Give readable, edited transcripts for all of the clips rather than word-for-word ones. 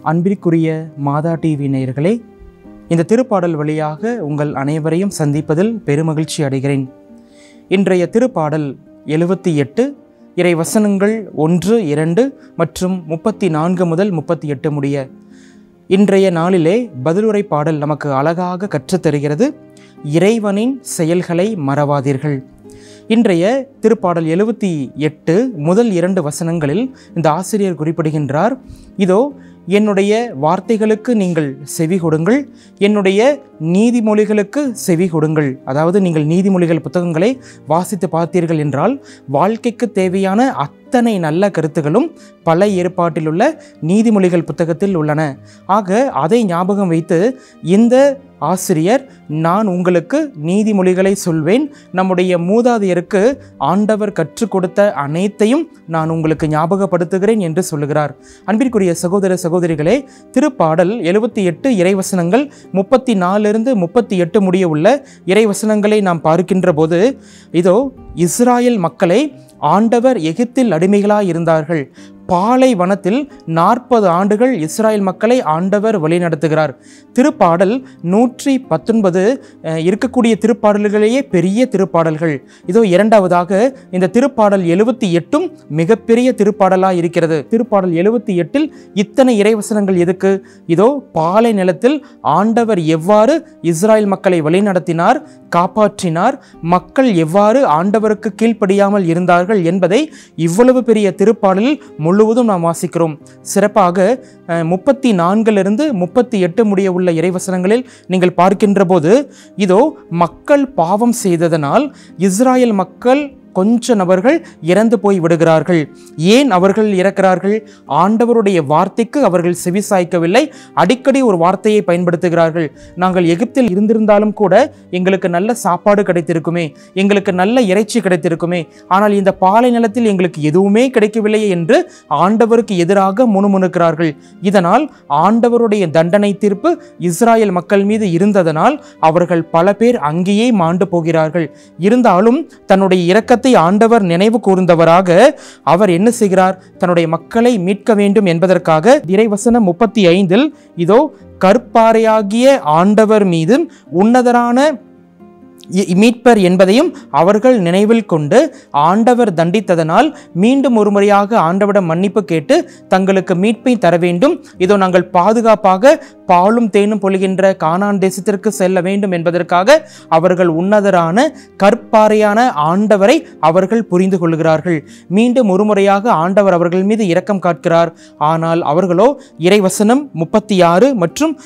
அன்பிற்குரிய மாதா டிவி நேயர்களே, இந்த திருப்பாடல் வழியாக உங்கள் அனைவரையும் சந்திப்பதில் பெருமகிழ்ச்சி அடைகிறேன். இன்றைய திருப்பாடல் 78 இறை வசனங்கள் 1, 2 மற்றும் 34 முதல் 38 முடிய. இன்றைய நாளிலே பதிலுரை பாடல் நமக்கு அழகாக கற்றுத்தருகிறது. இறைவனின் செயல்களை மறவாதீர்கள். இன்றைய திருப்பாடல் 78 முதல் 2 வசனங்களில் இந்த ஆசிரியர் குறிப்பிடுகின்றார், இதோ என்னுடைய வார்த்தைகளுக்கு நீங்கள் செவி கொடுங்கள், என்னுடைய நீதிமொழிகளுக்கு செவி கொடுங்கள். அதாவது நீங்கள் நீதிமொழிகள் புத்தகங்களை வாசித்து பார்த்தீர்கள் என்றால் வாழ்க்கைக்கு தேவையான அத்தனை நல்ல கருத்துகளும் பழைய ஏற்பாட்டில் உள்ள நீதிமொழிகள் புத்தகத்தில் உள்ளன. ஆக அதை ஞாபகம் வைத்து இந்த ஆசிரியர், நான் உங்களுக்கு நீதிமொழிகளை சொல்வேன், நம்முடைய மூதாதையருக்கு ஆண்டவர் கற்றுக் கொடுத்த அனைத்தையும் நான் உங்களுக்கு ஞாபகப்படுத்துகிறேன் என்று சொல்லுகிறார். அன்பிற்குரிய சகோதர சகோதரிகளே, திருப்பாடல் 78 இறைவசனங்கள் 34 38 முடிய உள்ள இறைவசனங்களை நாம் பார்க்கின்ற போது, இதோ இஸ்ராயல் மக்களை ஆண்டவர் எகிப்தில் அடிமைகளாய் இருந்தார்கள். பாலைவனத்தில் 40 ஆண்டுகள் இஸ்ராயல் மக்களை ஆண்டவர் வழிநடத்துகிறார். திருப்பாடல் 119 இருக்கக்கூடிய திருப்பாடல்களையே பெரிய திருப்பாடல்கள். இதோ இரண்டாவதாக இந்த திருப்பாடல் 78ம் மிகப்பெரிய திருப்பாடலாக இருக்கிறது. திருப்பாடல் 78இல் இத்தனை இறைவசனங்கள் எதுக்கு? இதோ பாலை நிலத்தில் ஆண்டவர் எவ்வாறு இஸ்ராயல் மக்களை வழிநடத்தினார், காப்பாற்றினார், மக்கள் எவ்வாறு ஆண்டவருக்கு கீழ்ப்படியாமல் இருந்தார்கள் என்பதை இவ்வளவு பெரிய திருப்பாடலில் முழுவதும் நாம் வாசிக்கிறோம். சிறப்பாக 34 38 முடிய உள்ள இறைவசனங்களில் நீங்கள் பார்க்கின்ற போது, இதோ மக்கள் பாவம் செய்ததனால் இஸ்ராயல் மக்கள் கொஞ்ச நபர்கள் இறந்து போய் விடுகிறார்கள். ஏன் அவர்கள் இறக்கிறார்கள்? ஆண்டவருடைய வார்த்தைக்கு அவர்கள் செவிசாய்க்கவில்லை. அடிக்கடி ஒரு வார்த்தையை பயன்படுத்துகிறார்கள், நாங்கள் எகிப்தில் இருந்திருந்தாலும் கூட எங்களுக்கு நல்ல சாப்பாடு கிடைத்திருக்குமே, எங்களுக்கு நல்ல இறைச்சி கிடைத்திருக்குமே, ஆனால் இந்த பாலை நிலத்தில் எங்களுக்கு எதுவுமே கிடைக்கவில்லையே என்று ஆண்டவருக்கு எதிராக முணுமுணுக்கிறார்கள். இதனால் ஆண்டவருடைய தண்டனை தீர்ப்பு இஸ்ராயல் மக்கள் மீது இருந்ததனால் அவர்கள் பல பேர் அங்கேயே மாண்டு போகிறார்கள். இருந்தாலும் தன்னுடைய இரக்கத்தை ஆண்டவர் நினைவு கூர்ந்தவராக அவர் என்ன செய்கிறார்? தன்னுடைய மக்களை மீட்க வேண்டும் என்பதற்காக இறைவசனம் 35இல் இதோ கற்பாறையாகிய ஆண்டவர் மீது உன்னதரான மீட்பர் என்பதையும் அவர்கள் நினைவில் கொண்டு ஆண்டவர் தண்டித்ததனால் மீண்டும் ஒரு முறையாக ஆண்டவரிடம் மன்னிப்பு கேட்டு தங்களுக்கு மீட்பை தர வேண்டும், இதோ நாங்கள் பாதுகாப்பாக பாலும் தேனும் பொழிகின்ற கானான் தேசத்திற்கு செல்ல வேண்டும் என்பதற்காக அவர்கள் உன்னதரான கற்பாறையான ஆண்டவரை அவர்கள் புரிந்து கொள்கிறார்கள். மீண்டும் ஒரு முறையாக ஆண்டவர் அவர்கள் மீது இரக்கம் காட்கிறார். ஆனால் அவர்களோ இறைவசனம் 36 மற்றும்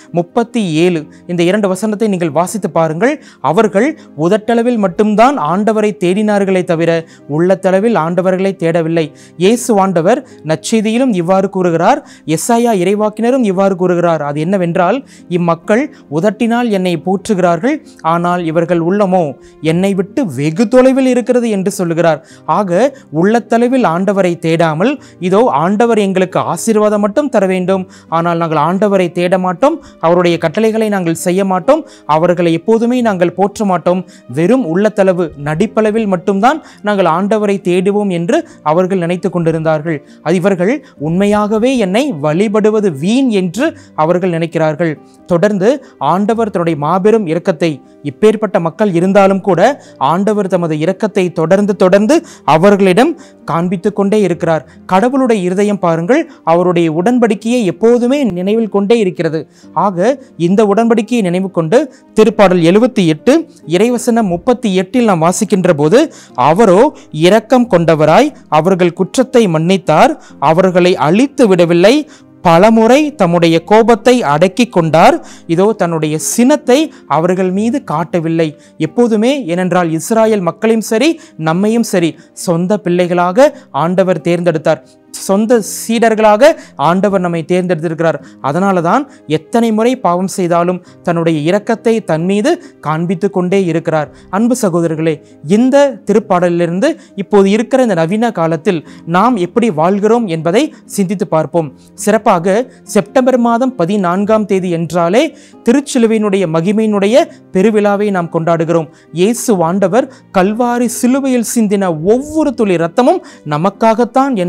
37 இந்த 2 வசனத்தை நீங்கள் வாசித்து பாருங்கள். அவர்கள் உதட்டளவில் மட்டும்தான் ஆண்டவரை தேடினார்களே தவிர உள்ளத்தளவில் ஆண்டவர்களை தேடவில்லை. இயேசு ஆண்டவர் நற்செய்தியிலும் இவ்வாறு கூறுகிறார், எசாயா இறைவாக்கினரும் இவ்வாறு கூறுகிறார். அது என்னவென்றால், இம்மக்கள் உதட்டினால் என்னை போற்றுகிறார்கள், ஆனால் இவர்கள் உள்ளமோ என்னை விட்டு வெகு தொலைவில் இருக்கிறது என்று சொல்லுகிறார். ஆக உள்ளத்தளவில் ஆண்டவரை தேடாமல், இதோ ஆண்டவர் எங்களுக்கு ஆசீர்வாதம் மட்டும் தர வேண்டும், ஆனால் நாங்கள் ஆண்டவரை தேட மாட்டோம், அவருடைய கட்டளைகளை நாங்கள் செய்ய மாட்டோம், அவர்களை எப்போதுமே நாங்கள் போற்ற மாட்டோம், வெறும் உள்ளத்தளவு நடிப்பளவில் மட்டும்தான் நாங்கள் ஆண்டவரை தேடுவோம் என்று அவர்கள் நினைத்து கொண்டிருந்தார்கள். அது இவர்கள் உண்மையாகவே என்னை வழிபடுவது வீண் என்று அவர்கள் நினைக்கிறார்கள். தொடர்ந்து ஆண்டவர் தன்னுடைய மாபெரும் இரக்கத்தை, இப்பேற்பட்ட மக்கள் இருந்தாலும் கூட ஆண்டவர் தமது இரக்கத்தை தொடர்ந்து அவர்களிடம் காண்பித்து கொண்டே இருக்கிறார். கடவுளுடைய இருதயம் பாருங்கள், அவருடைய உடன்படிக்கையை எப்போதுமே நினைவில் கொண்டே இருக்கிறது. ஆக இந்த உடன்படிக்கையை நினைவு கொண்டு திருப்பாடல் 78 இறைவசனம் 38இல் நாம் வாசிக்கின்ற போது, அவரோ இரக்கம் கொண்டவராய் அவர்கள் குற்றத்தை மன்னித்தார், அவர்களை அழித்து விடவில்லை, பலமுறை தம்முடைய கோபத்தை அடக்கி கொண்டார், இதோ தன்னுடைய சினத்தை அவர்கள் மீது காட்டவில்லை. எப்போதுமே, ஏனென்றால் இஸ்ராயல் மக்களையும் சரி நம்மையும் சரி சொந்த பிள்ளைகளாக ஆண்டவர் தேர்ந்தெடுத்தார், சொந்த சீடர்களாக ஆண்டவர் நம்மை தேர்ந்தெடுத்திருக்கிறார். அதனால தான் எத்தனை முறை பாவம் செய்தாலும் தன்னுடைய இரக்கத்தை தன் மீது காண்பித்து கொண்டே இருக்கிறார். அன்பு சகோதரர்களே, இந்த திருப்பாடலிலிருந்து இப்போது இருக்கிற இந்த நவீன காலத்தில் நாம் எப்படி வாழ்கிறோம் என்பதை சிந்தித்து பார்ப்போம். சிறப்பாக செப்டம்பர் மாதம் 14ஆம் தேதி என்றாலே திருச்சிலுவையினுடைய மகிமையினுடைய பெருவிழாவை நாம் கொண்டாடுகிறோம். இயேசு ஆண்டவர் கல்வாரி சிலுவையில் சிந்தின ஒவ்வொரு துளி இரத்தமும் நமக்காகத்தான் என்பதை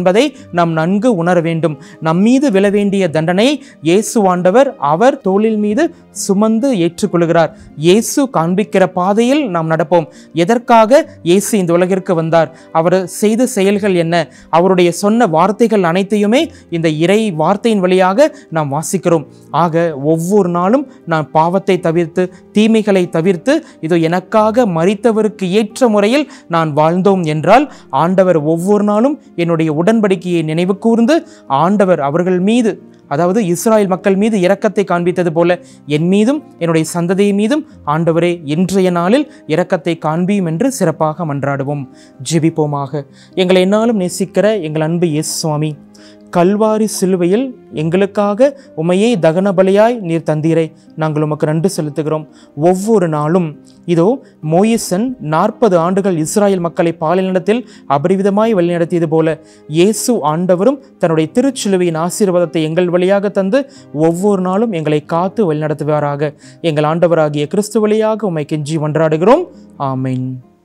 நாம் நன்கு உணர வேண்டும். நம்மீது விழ வேண்டிய தண்டனை இயேசு ஆண்டவர் அவர் தோளில் மீது சுமந்து ஏற்றுக்கொள்கிறார். இயேசு காண்பிக்கிற பாதையில் நாம் நடப்போம். எதற்காக இயேசு இந்த உலகிற்கு வந்தார்? அவர் செய்த செயல்கள் என்ன? அவருடைய சொன்ன வார்த்தைகள் அனைத்தையுமே இந்த இறை வார்த்தையின் வழியாக நாம் வாசிக்கிறோம். ஆக ஒவ்வொரு நாளும் நான் பாவத்தை தவிர்த்து, தீமைகளை தவிர்த்து, இதோ எனக்காக மரித்தவருக்கு ஏற்ற முறையில் நான் வாழ்ந்தோம் என்றால் ஆண்டவர் ஒவ்வொரு நாளும் என்னுடைய உடன்படிக்கையை நினைவு கூர்ந்து ஆண்டவர் அவர்கள் மீது, அதாவது இஸ்ராயல் மக்கள் மீது இரக்கத்தை காண்பித்தது போல என் மீதும் என்னுடைய சந்ததி மீதும் ஆண்டவரே இன்றைய நாளில் இரக்கத்தை காண்பியும் என்று சிறப்பாக மன்றாடுவோம். ஜெபிப்போமாக. எங்களை என்னாலும் நேசிக்கிற எங்கள் அன்பு இயேசு சுவாமி, கல்வாரி சிலுவையில் எங்களுக்காக உமையை தகன பலியாய் நீர் தந்தீரை நாங்கள் உமக்கு நன்றி செலுத்துகிறோம். ஒவ்வொரு நாளும் இதோ மோயிசன் 40 ஆண்டுகள் இஸ்ராயல் மக்களை பாலைநிலத்தில் அபரிவிதமாய் வழிநடத்தியது போல இயேசு ஆண்டவரும் தன்னுடைய திருச்சிலுவையின் ஆசீர்வாதத்தை எங்கள் வழியாக தந்து ஒவ்வொரு நாளும் எங்களை காத்து வழிநடத்துவாராக. எங்கள் ஆண்டவராகிய கிறிஸ்து வழியாக உம்மை கெஞ்சி மன்றாடுகிறோம். ஆமென்.